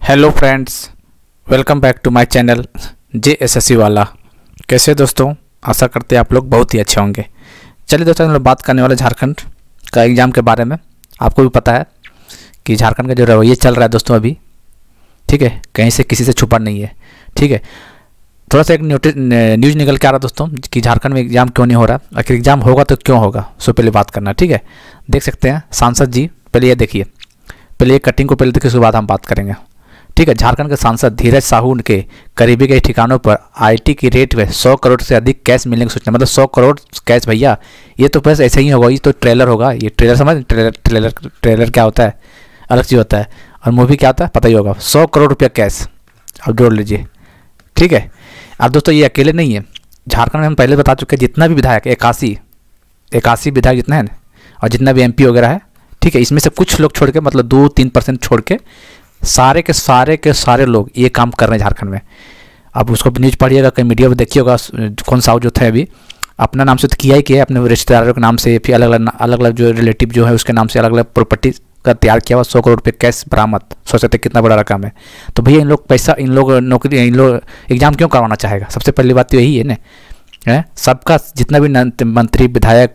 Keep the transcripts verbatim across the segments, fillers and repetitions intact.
Hello friends, welcome back to my channel J S S C वाला। कैसे दोस्तों, आशा करते हैं आप लोग बहुत ही अच्छे होंगे। चलिए दोस्तों, हम लोग बात करने वाले झारखंड का एग्ज़ाम के बारे में। आपको भी पता है कि झारखंड का जो रवैया चल रहा है दोस्तों अभी, ठीक है, कहीं से किसी से छुपा नहीं है। ठीक है, थोड़ा सा एक नोटिस न्यूज़ निकल के आ रहा है दोस्तों कि झारखंड में एग्ज़ाम क्यों नहीं हो रहा। आखिर एग्ज़ाम होगा तो क्यों होगा, सो पहले बात करना। ठीक है, देख सकते हैं सांसद जी, पहले ये देखिए, पहले ये कटिंग को पहले देखिए, उसके बाद हम बात करेंगे। ठीक है, झारखंड के सांसद धीरज साहू के करीबी के ठिकानों पर आईटी की रेट में सौ करोड़ से अधिक कैश मिलने की सूचना। मतलब सौ करोड़ कैश भैया, ये तो बस ऐसे ही होगा, ये तो ट्रेलर होगा। ये ट्रेलर समझ, ट्रेलर ट्रेलर ट्रेलर क्या होता है, अलग चीज़ होता है, और मूवी क्या होता है पता ही होगा। सौ करोड़ रुपया कैश, अब जोड़ लीजिए। ठीक है, अब दोस्तों ये अकेले नहीं है, झारखंड में हम पहले बता चुके हैं जितना भी विधायक, इक्यासी इक्यासी विधायक जितना है ना, और जितना भी एमपी वगैरह है, ठीक है, इसमें से कुछ लोग छोड़ के, मतलब दो तीन परसेंट छोड़ के सारे के सारे के सारे लोग ये काम कर रहे हैं झारखंड में। अब उसको न्यूज़ पढ़िएगा, कहीं मीडिया में देखिएगा, कौन सा जो थे अभी अपना नाम से तो किया ही किया, अपने रिश्तेदारों के नाम से, फिर अलग अलग अलग अलग जो रिलेटिव जो है उसके नाम से अलग अलग प्रॉपर्टी का तैयार किया हुआ। सौ करोड़ रुपये कैश बरामद, सोच सकते कितना बड़ा रकम है। तो भैया इन लोग पैसा, इन लोग नौकरी, इन लोग एग्जाम क्यों करवाना चाहेगा? सबसे पहली बात तो यही है ना, है सबका जितना भी मंत्री विधायक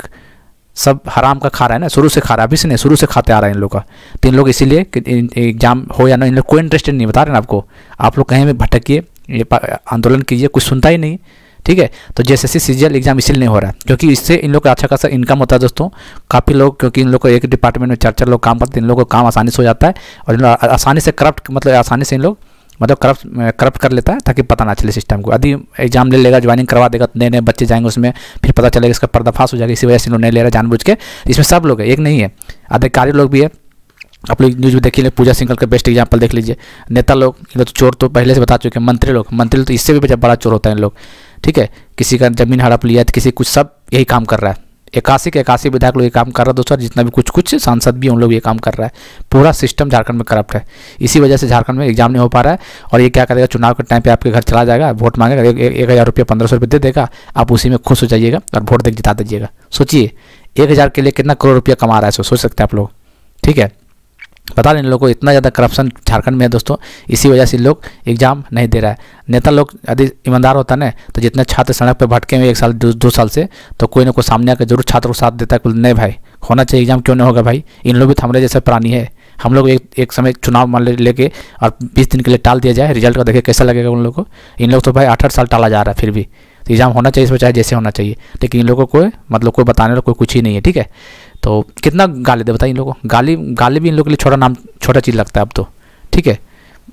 सब हराम का खा रहा है ना, शुरू से खा रहा है, अभी से नहीं, शुरू से खाते आ रहा है इन लोग का। तो इन लोग इसीलिए एग्जाम हो या ना, इन लोग कोई इंटरेस्ट नहीं, बता रहे हैं आपको। आप लोग कहीं भी भटकिए, ये आंदोलन कीजिए, कुछ सुनता ही नहीं। ठीक है, तो जैसे सीजीएल एग्जाम इसीलिए नहीं हो रहा है क्योंकि इससे इन लोग का अच्छा खासा इनकम होता है दोस्तों। काफ़ी लोग, क्योंकि इन लोग को एक डिपार्टमेंट में चार चार लोग काम करते हैं, इन लोग को काम आसानी से हो जाता है, और इन लोग आसानी से करप्ट, मतलब आसानी से इन लोग मतलब करप्ट करप्ट कर लेता है ताकि पता ना चले सिस्टम को। यदि एग्जाम ले लेगा, ज्वाइनिंग करवा देगा, तो नए नए बच्चे जाएंगे उसमें, फिर पता चलेगा, इसका पर्दाफाश हो जाएगा। इसी वजह से लोग नहीं ले रहे जानबूझ के। इसमें सब लोग है, एक नहीं है, अधिकारी लोग भी है। आप लोग न्यूज़ में देख लीजिए, पूजा सिंघल का बेस्ट एग्जाम्पल देख लीजिए। नेता लोग, इन लोग तो चोर तो पहले से बता चुके हैं। मंत्री लोग, मंत्री लोग तो इससे भी बड़ा चोर होता है इन लोग। ठीक है, किसी का जमीन हड़प लिया तो किसी कुछ, सब यही काम कर रहा है। इक्यासी के इक्यासी विधायक लोग ये काम कर रहा है दोस्तों, जितना भी कुछ कुछ सांसद भी उन लोग ये काम कर रहा है। पूरा सिस्टम झारखंड में करप्ट है, इसी वजह से झारखंड में एग्जाम नहीं हो पा रहा है। और ये क्या करेगा, चुनाव के टाइम पे आपके घर चला जाएगा, वोट मांगेगा, एक हज़ार रुपये पंद्रह सौ रुपये दे देगा, आप उसी में खुश हो जाइएगा और वोट देकर जिता दीजिएगा। सोचिए, एक हज़ार के लिए कितना करोड़ रुपया कमा रहा है, सोच सकते हैं आप लोग। ठीक है, पता नहीं इन लोगों को इतना ज़्यादा करप्शन झारखंड में है दोस्तों, इसी वजह से लोग एग्जाम नहीं दे रहा है। नेता लोग यदि ईमानदार होता ना, तो जितने छात्र सड़क पर भटके हुए एक साल दो, दो साल से, तो कोई ना कोई सामने आकर जरूर छात्र को साथ देता है। नहीं भाई, होना चाहिए एग्जाम, क्यों नहीं होगा भाई? इन लोग भी तो हमारे जैसे प्राणी है। हम लोग एक एक समय चुनाव मान लेके और बीस दिन के लिए टाल दिया जाए, रिजल्ट का देखे कैसा लगेगा उन लोगों को। इन लोग तो भाई आठ आठ साल टाला जा रहा है, फिर भी तो एग्जाम होना चाहिए, इसमें चाहे जैसे होना चाहिए, लेकिन इन लोगों को मतलब कोई बताने वाला कोई कुछ ही नहीं है। ठीक है, तो कितना गाली दे बताइए इन लोगों को। गाली गाली भी इन लोगों के लिए छोटा नाम, छोटा चीज़ लगता है अब तो। ठीक है,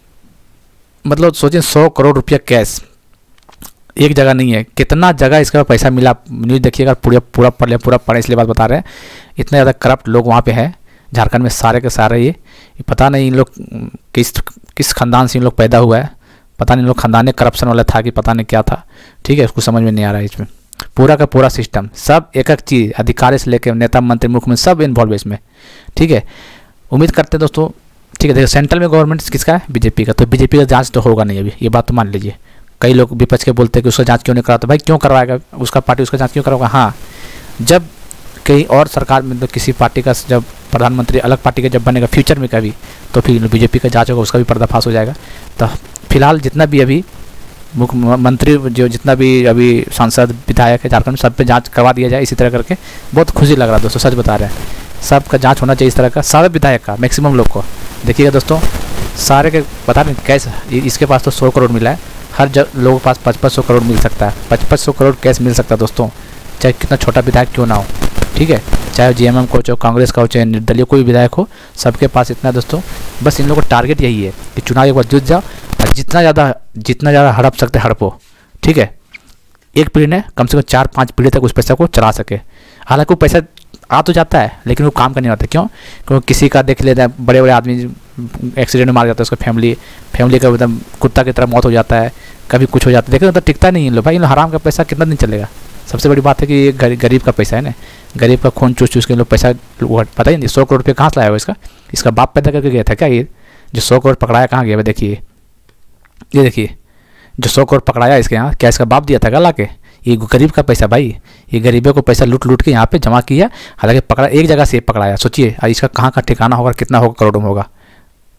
मतलब सोचें, सौ करोड़ रुपया कैश एक जगह नहीं है, कितना जगह इसका पैसा मिला। न्यूज़ देखिएगा, पूरा पूरा पढ़ लिया, पूरा पढ़े, इसलिए बात बता रहे हैं। इतने ज़्यादा करप्ट लोग वहाँ पे हैं झारखंड में, सारे के सारे। ये पता नहीं इन लोग किस किस खानदान से इन लोग पैदा हुआ है, पता नहीं इन लोग खानदान करप्शन वाला था कि पता नहीं क्या था। ठीक है, उसको समझ में नहीं आ रहा है। इसमें पूरा का पूरा सिस्टम, सब एक एक चीज़, अधिकारी से लेकर नेता मंत्री मुख्यमंत्री सब इन्वॉल्व है इसमें। ठीक है, उम्मीद करते हैं दोस्तों। ठीक है, देखिए सेंट्रल में गवर्नमेंट किसका है? बीजेपी का। तो बीजेपी का जांच तो होगा नहीं अभी, ये बात तो मान लीजिए। कई लोग विपक्ष के बोलते हैं कि उसका जांच क्यों नहीं कराता। भाई क्यों करवाएगा उसका पार्टी, उसका जांच क्यों करवाएगा? हाँ, जब कहीं और सरकार में, तो किसी पार्टी का जब प्रधानमंत्री अलग पार्टी का जब बनेगा फ्यूचर में कभी, तो फिर बीजेपी का जांच होगा, उसका भी पर्दाफाश हो जाएगा। तो फिलहाल जितना भी अभी मुख्यमंत्री, जो जितना भी अभी सांसद विधायक है झारखंड में, सब पे जांच करवा दिया जाए इसी तरह करके। बहुत खुशी लग रहा है दोस्तों, सच बता रहे हैं। सबका जांच होना चाहिए इस तरह का, सारे विधायक का, मैक्सिमम लोग को। देखिएगा दोस्तों, सारे के बता रहे कैश, इसके पास तो सौ करोड़ मिला है, हर जगह लोगों के पास पचपन सौ करोड़ मिल सकता है, पचपन सौ करोड़ कैश मिल सकता है दोस्तों, चाहे कितना छोटा विधायक क्यों ना हो। ठीक है, चाहे जीएमएम को, चाहे कांग्रेस का हो, चाहे निर्दलीय कोई विधायक हो, सबके पास इतना दोस्तों। बस इन लोगों का टारगेट यही है कि चुनाव एक बार जीत जाओ, और जितना ज़्यादा जितना ज़्यादा हड़प सकते हड़पो। ठीक है, एक पीढ़ी ने कम से कम चार पाँच पीढ़ी तक उस पैसा को चला सके। हालांकि वो पैसा आ तो जाता है, लेकिन वो काम करने आता है। क्यों? क्योंकि किसी का देख लेता है, बड़े बड़े आदमी एक्सीडेंट में मार जाता है, उसका फैमिली फैमिली का एकदम कुत्ता की तरह मौत हो जाता है, कभी कुछ हो जाता है। देखो तो टिकता नहीं इन लोग भाई, इन लोग हराम का पैसा कितना दिन चलेगा? सबसे बड़ी बात है कि ये गरीब का पैसा है ना, गरीब का खून चूस चूस के लोग पैसा, पता ही नहीं सौ करोड़ रुपये कहाँ से लाया हुआ इसका। इसका बाप पैदा करके गया था क्या? ये जो सौ करोड़ पकड़ाया कहाँ गया? देखिए, ये देखिए, जो सौ करोड़ पकड़ाया इसके यहाँ, क्या इसका बाप दिया था क्या ला के? ये गरीब का पैसा भाई, ये गरीबों को पैसा लूट लूट के यहाँ पे जमा किया। हालांकि पकड़ा एक जगह से पकड़ाया, सोचिए इसका कहाँ का ठिकाना होगा, कितना होगा, करोड़ों में होगा।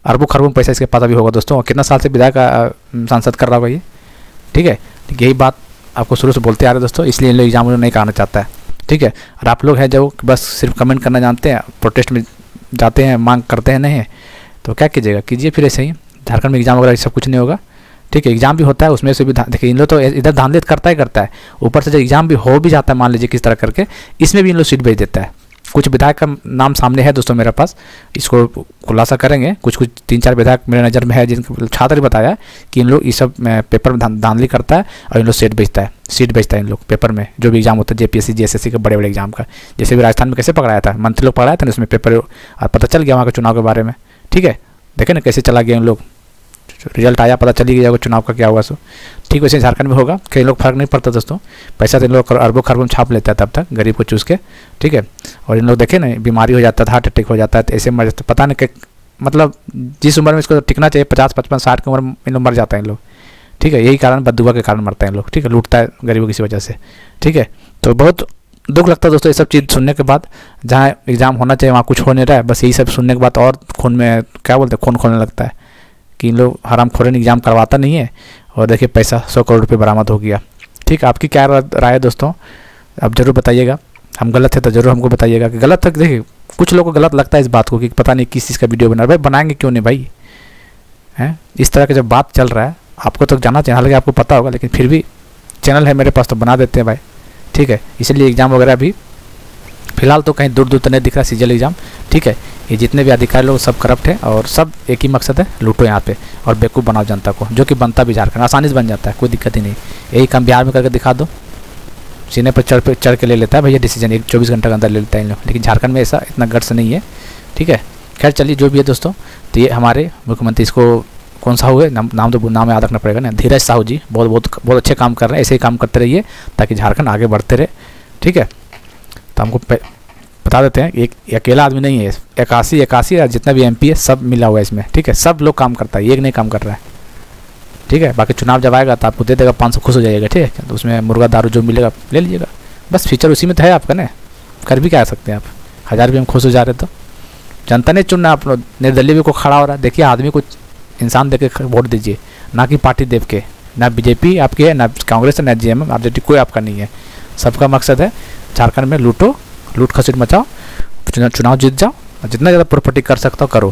अरबों खरबों पैसा इसके पास अभी होगा दोस्तों, और कितना साल से विधायक सांसद कर रहा होगा ये, ठीक है। यही बात आपको शुरू से बोलते आ रहे हैं दोस्तों, इसलिए इन लोग एग्जाम नहीं कराना चाहता है, ठीक है। और आप लोग हैं जो बस सिर्फ कमेंट करना जानते हैं, प्रोटेस्ट में जाते हैं, मांग करते हैं नहीं है, तो क्या कीजिएगा, कीजिए फिर ऐसे ही। झारखंड में एग्जाम वगैरह सब कुछ नहीं होगा, ठीक है। एग्जाम भी होता है, उसमें से भी देखिए इन लोग तो इधर धांधली करता ही करता है, ऊपर से जब एग्जाम भी हो भी जाता है मान लीजिए किस तरह करके, इसमें भी इन लोग सीट भेज देता है। कुछ विधायक का नाम सामने है दोस्तों मेरे पास, इसको खुलासा करेंगे। कुछ कुछ तीन चार विधायक मेरे नज़र में है जिनके छात्र बताया कि इन लोग इस सब पेपर में धांधली करता है और इन लोग सीट बेचता है, सीट बेचता है इन लोग पेपर में जो भी एग्जाम होता है, जेपीएससी जेएसएससी के बड़े बड़े एग्जाम का। जैसे भी राजस्थान में कैसे पकड़ाया था, मंत्री लोग पकड़ाया था ना, उसमें पेपर पता चल गया वहाँ के चुनाव के बारे में, ठीक है। देखे ना कैसे चला गया इन लोग, रिजल्ट आया पता चली गया चुनाव का क्या हुआ सो, ठीक। वैसे झारखंड में होगा, कई लोग फर्क नहीं पड़ता दोस्तों, पैसा तो इन लोग अरबों खरबों छाप लेता है तब तक गरीब को चूस के, ठीक है। और इन लोग देखे ना बीमारी हो जाता है, हार्ट अटैक हो जाता है, तो ऐसे मर जाता है, पता नहीं कि मतलब जिस उम्र में इसको टिकना चाहिए पचास पचपन साठ की उम्र में इन लोग मर जाता है इन लोग, ठीक है। यही कारण बददुआ के कारण मरता है इन लोग, ठीक है, लूटता है गरीबों की वजह से, ठीक है। तो बहुत दुख लगता है दोस्तों ये सब चीज़ सुनने के बाद, जहाँ एग्जाम होना चाहिए वहाँ कुछ हो नहीं रहा है, बस यही सब सुनने के बाद और खून में क्या बोलते हैं खून खोलने लगता है कि इन लोग हराम खोरे एग्जाम करवाता नहीं है, और देखिए पैसा सौ करोड़ रुपये बरामद हो गया, ठीक है। आपकी क्या राय है दोस्तों, आप ज़रूर बताइएगा। हम गलत है तो ज़रूर हमको बताइएगा कि गलत है। देखिए कुछ लोगों को गलत लगता है इस बात को कि पता नहीं किस चीज़ का वीडियो बना रहा है, भाई बनाएंगे क्यों नहीं भाई, हैं इस तरह का जब बात चल रहा है आपको तो जाना चाहिए, हालांकि आपको पता होगा, लेकिन फिर भी चैनल है मेरे पास तो बना देते हैं भाई, ठीक है। इसलिए एग्ज़ाम वगैरह भी फिलहाल तो कहीं दूर दूर तो नहीं दिख रहा सीजल एग्जाम, ठीक है। ये जितने भी अधिकारी लोग सब करप्ट हैं और सब एक ही मकसद है, लूटो यहाँ पे और बेवकूफ़ बनाओ जनता को, जो कि बनता भी झारखंड आसानी से बन जाता है, कोई दिक्कत ही नहीं। यही काम बिहार में करके दिखा दो, सीने पर चढ़ पे चढ़ के ले लेता है भैया डिसीजन, एक चौबीस घंटे के अंदर ले लेता है इन लोग, लेकिन झारखंड में ऐसा इतना गट्स नहीं है, ठीक है। खैर चलिए जो भी है दोस्तों, तो ये हमारे मुख्यमंत्री, इसको कौन सा हुए नाम नाम तो नाम याद रखना पड़ेगा ना, धीरज साहू जी बहुत बहुत बहुत अच्छे काम कर रहे हैं, ऐसे ही काम करते रहिए ताकि झारखंड आगे बढ़ते रहे, ठीक है। तो हमको बता देते हैं एक अकेला आदमी नहीं है, इक्यासी इक्यासी जितना भी एमपी है सब मिला हुआ है इसमें, ठीक है। सब लोग काम करता है, एक नहीं काम कर रहा है, ठीक है। बाकी चुनाव जब आएगा तो आपको दे देगा पाँच सौ, खुश हो जाइएगा, ठीक है। तो उसमें मुर्गा दारू जो मिलेगा ले लीजिएगा, बस फीचर उसी में तो है आपका ना, कर भी क्या सकते हैं आप, हज़ार रुपये में खुश हो जा रहे तो जनता ने चुनना, आप निर्दलीय भी को खड़ा हो रहा है। देखिए आदमी को इंसान दे के वोट दीजिए, ना कि पार्टी देव के, ना बीजेपी आपकी है, ना कांग्रेस है, ना जी एम एम आरजेडी, कोई आपका नहीं है। सबका मकसद है झारखंड में लूटो, लूट खसीट मचाओ, चुनाव जीत जाओ, और जितना ज़्यादा प्रॉपर्टी कर सकता हो करो,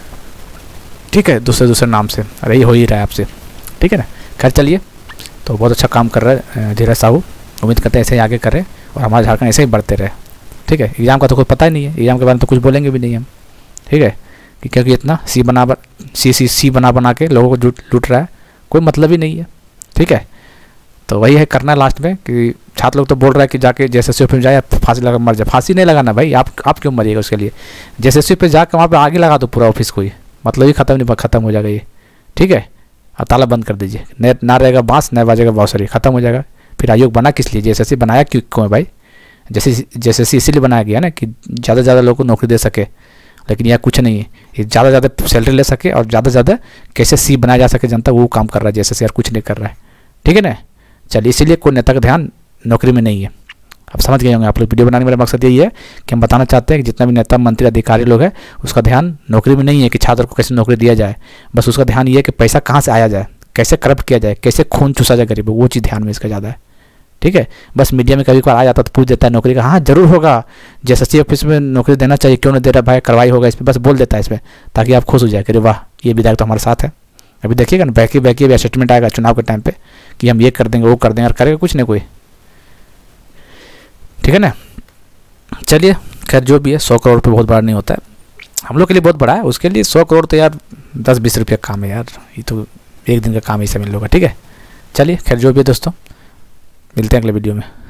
ठीक है, दूसरे दूसरे नाम से। अरे ये हो ही रहा है आपसे, ठीक है ना। खैर चलिए, तो बहुत अच्छा काम कर रहा है धीरज साहू, उम्मीद करते हैं ऐसे ही आगे करें और हमारा झारखंड ऐसे ही बढ़ते रहे, ठीक है। एग्जाम का तो कुछ पता ही नहीं है, एग्जाम के बारे में तो कुछ बोलेंगे भी नहीं हम, ठीक है, कि क्योंकि इतना सी बना सी सी सी बना बना के लोगों को लूट रहा है, कोई मतलब ही नहीं है, ठीक है। तो वही है करना लास्ट में कि छात्र लोग तो बोल रहा है कि जाके जेएसएससी ऑफिस में जाए फांसी लगा मर जाए, फांसी नहीं लगाना भाई, आप आप क्यों मरिएगा उसके लिए, जेएसएससी पे जाकर वहाँ पे आगे लगा दो पूरा ऑफिस को, ही मतलब ही खत्म नहीं खत्म हो जाएगा ये, ठीक है। और ताला बंद कर दीजिए, न ना रहेगा बांस न बजेगा बांसुरी, खत्म हो जाएगा। फिर आयोग बना किस लिए, जेएसएससी बनाया क्यों क्यों है भाई, जैसे जेएसएससी इसीलिए बनाया गया ना कि ज़्यादा से ज़्यादा लोगों को नौकरी दे सके, लेकिन यह कुछ नहीं है, ये ज़्यादा से ज़्यादा सैलरी ले सके और ज़्यादा से ज़्यादा कैसे सी बनाया जा सके जनता, वो काम कर रहा है जेएसएससी, यार कुछ नहीं कर रहा है, ठीक है ना। चलिए इसीलिए कोई नेता का ध्यान नौकरी में नहीं है, आप समझ गए होंगे। आप लोग वीडियो बनाने का मकसद यही है कि हम बताना चाहते हैं कि जितना भी नेता मंत्री अधिकारी लोग हैं उसका ध्यान नौकरी में नहीं है कि छात्र को कैसे नौकरी दिया जाए, बस उसका ध्यान ये है कि पैसा कहाँ से आया जाए, कैसे करप्ट किया जाए, कैसे खून चूसा जाए गरीबों, वो चीज़ ध्यान में इसका ज़्यादा है, ठीक है। बस मीडिया में कभी कभार आ जाता तो पूछ देता है नौकरी का, हाँ जरूर होगा, जेएसएससी ऑफिस में नौकरी देना चाहिए, क्यों नहीं दे रहा भाई, कार्रवाई होगा इस पर, बस बोल देता है इसमें ताकि आप खुश हो जाए कि वाह ये विधायक तो हमारे साथ है। अभी देखिएगा ना बैकी बैकी अभी स्टेटमेंट आएगा चुनाव के टाइम पे कि हम ये कर देंगे वो कर देंगे, और करेगा कुछ नहीं कोई, ठीक है ना। चलिए खैर जो भी है, सौ करोड़ रुपये बहुत बड़ा नहीं होता है, हम लोग के लिए बहुत बड़ा है, उसके लिए सौ करोड़ तो यार दस बीस रुपये का काम है यार, ये तो एक दिन का काम ही से मिल होगा, ठीक है। चलिए खैर जो भी है दोस्तों, मिलते हैं अगले वीडियो में।